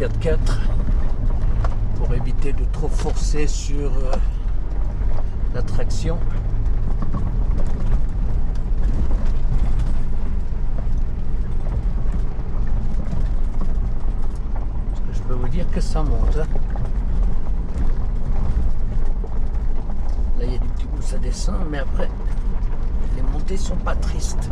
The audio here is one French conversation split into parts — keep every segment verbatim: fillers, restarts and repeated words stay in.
quatre-quatre pour éviter de trop forcer sur euh, la traction. Parce que je peux vous dire que ça monte. Hein. Là, il y a des petits bouts, ça descend, mais après, les montées sont pas tristes.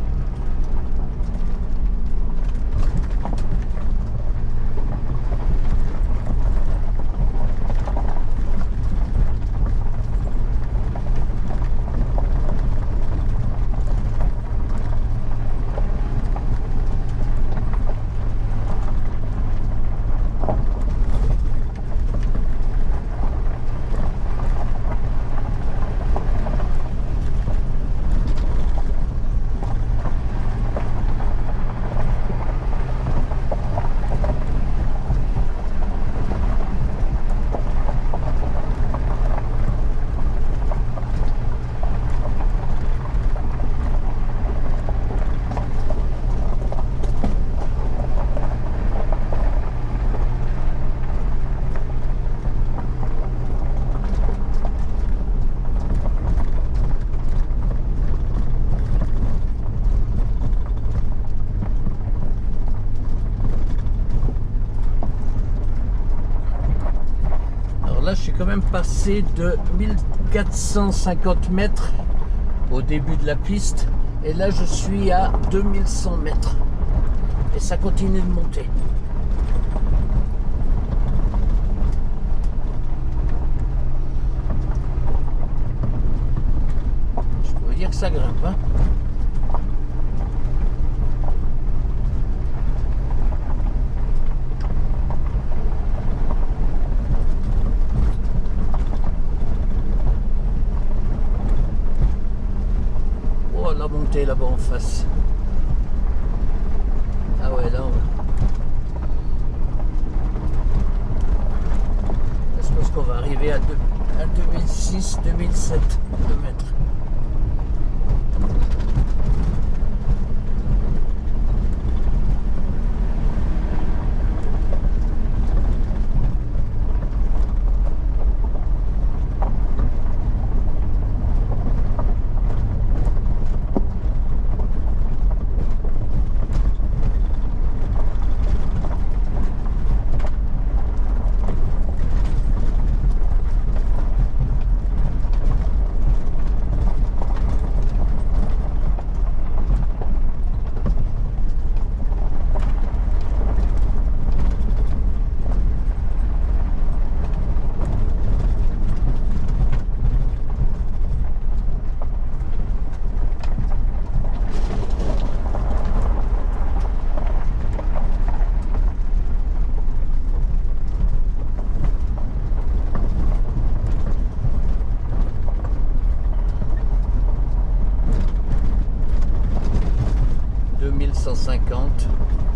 Là, je suis quand même passé de mille quatre cent cinquante mètres au début de la piste et là je suis à deux mille cent mètres et ça continue de monter. Je peux vous dire que ça grimpe, hein. La montée là-bas en face. Ah ouais, là on va... Je pense qu'on va arriver à, deux, à deux mille six deux mille sept de mètres. deux mille cent cinquante.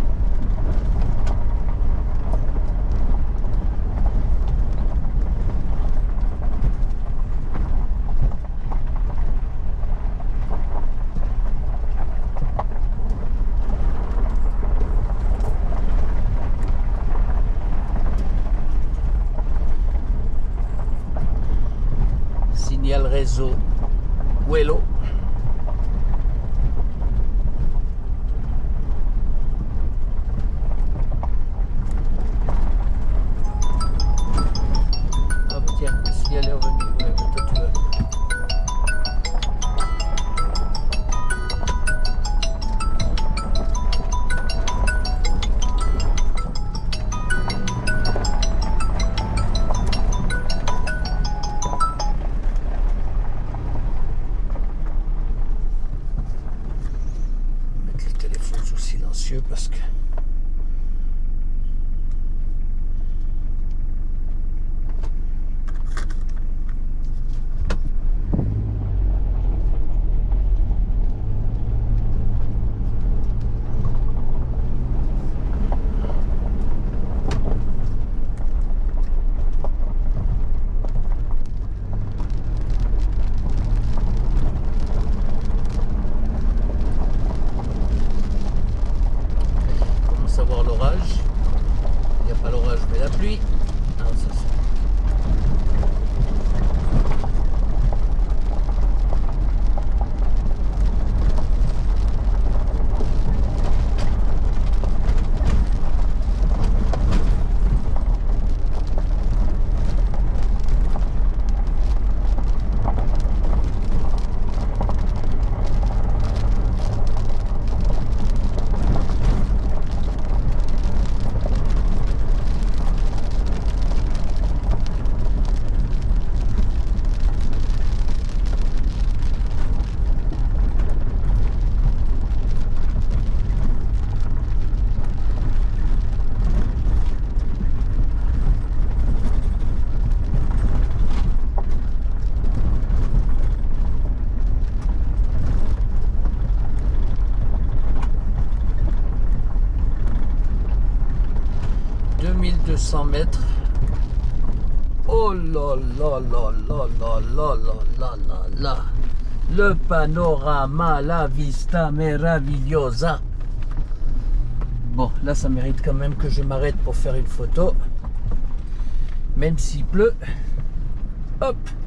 Signal réseau Wello. Elle est revenue, ouais, peut-être. deux cents mètres. Oh là là là là là là là là là là. Le panorama, la vista meravigliosa. Bon, là ça mérite quand même que je m'arrête pour faire une photo. Même s'il pleut. Hop.